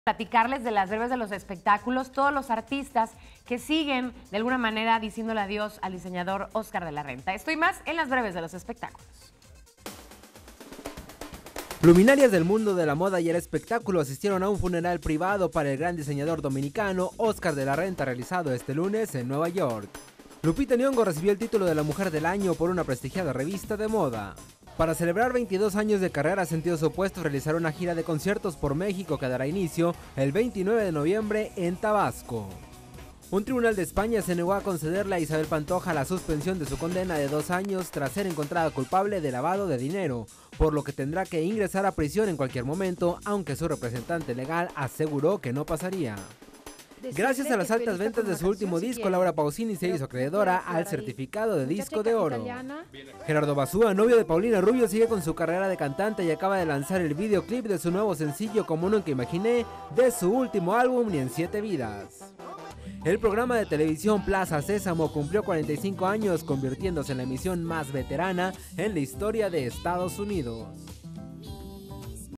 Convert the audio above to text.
Platicarles de las breves de los espectáculos, todos los artistas que siguen de alguna manera diciéndole adiós al diseñador Óscar de la Renta. Estoy más en las breves de los espectáculos. Luminarias del mundo de la moda y el espectáculo asistieron a un funeral privado para el gran diseñador dominicano Óscar de la Renta realizado este lunes en Nueva York. Lupita Nyong'o recibió el título de la Mujer del Año por una prestigiada revista de moda. Para celebrar 22 años de carrera, Sentidos Opuestos realizará una gira de conciertos por México que dará inicio el 29 de noviembre en Tabasco. Un tribunal de España se negó a concederle a Isabel Pantoja la suspensión de su condena de 2 años tras ser encontrada culpable de lavado de dinero, por lo que tendrá que ingresar a prisión en cualquier momento, aunque su representante legal aseguró que no pasaría. Gracias a las altas ventas de su último disco, Laura Pausini se hizo acreedora al certificado de disco de oro. Gerardo Basúa, novio de Paulina Rubio, sigue con su carrera de cantante y acaba de lanzar el videoclip de su nuevo sencillo Como Nunca Imaginé, de su último álbum Ni en 7 vidas. El programa de televisión Plaza Sésamo cumplió 45 años, convirtiéndose en la emisión más veterana en la historia de Estados Unidos.